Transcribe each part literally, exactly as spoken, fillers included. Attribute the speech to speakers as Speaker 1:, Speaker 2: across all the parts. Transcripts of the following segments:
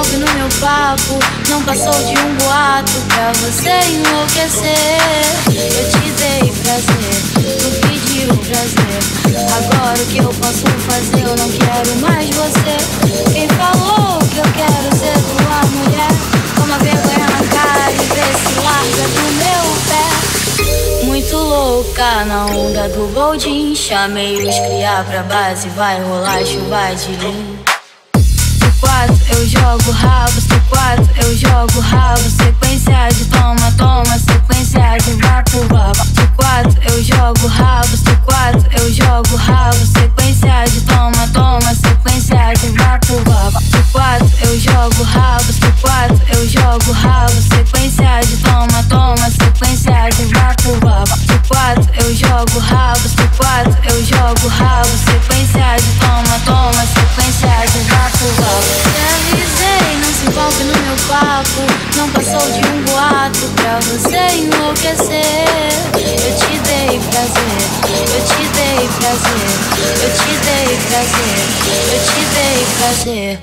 Speaker 1: envolve no meu papo. Não passou de um boato pra você enlouquecer. Eu te dei prazer, tu pediu prazer. Agora o que eu posso fazer? Eu não quero mais você. Quem falou que eu quero ser tua mulher? Toma vergonha na cara e vê se larga do meu pé. Muito louca na onda do Goldin. Chamei os cria pra base, vai rolar chuva de lim. C quatro eu jogo rabo, C quatro eu jogo rabo. Sequência de toma, toma, sequência de vapo, vapo. C quatro eu jogo rabo, C quatro eu jogo rabo. Sequência de toma, toma, sequência de vapo, vapo. C quatro eu jogo rabo, C quatro eu jogo rabo. Sequência de toma, toma, sequência de vapo, vapo. C quatro eu jogo rabo, C quatro eu jogo rabo. Sequência de toma, toma, sequência de vapo, vapo. Te avisei, não se envolve no meu papo. Não passou de um boato pra você enlouquecer. Eu te dei prazer, eu te dei prazer, eu te dei prazer, eu te dei prazer.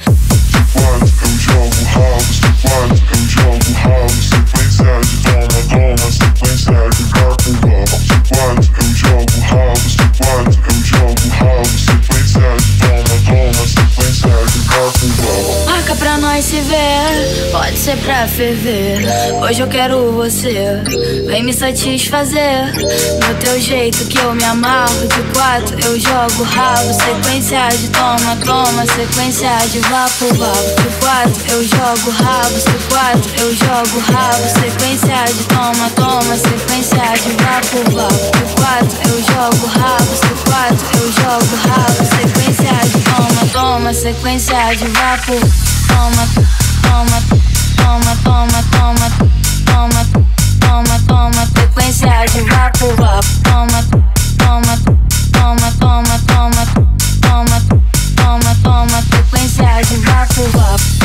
Speaker 2: Eu jogo rabo, C quatro eu jogo rabo. Sequência de toma, toma, sequência de vapo, vapo. C quatro eu jogo rabo, C quatro eu jogo rabo. Sequência de toma, toma, sequência de vapo, vapo.
Speaker 1: Marca pra nós se ver, pode ser pra ferver. Hoje eu quero você, vem me satisfazer. Do teu jeito que eu me amarro. De quatro eu jogo rabo. Sequência de toma, toma, sequência de vapo, vapo. De quatro eu jogo rabo, C quatro eu jogo rabo. Sequência de toma, toma, sequência de vapo, vapo. De quatro eu jogo rabo, C quatro eu jogo rabo. Sequência de toma, toma, sequência de vapo. Toma, toma, toma, toma, toma, toma, toma, toma, sequência de vapo, vapo. Toma, toma, toma, toma, toma, toma, toma, toma, sequência de vapo, vapo.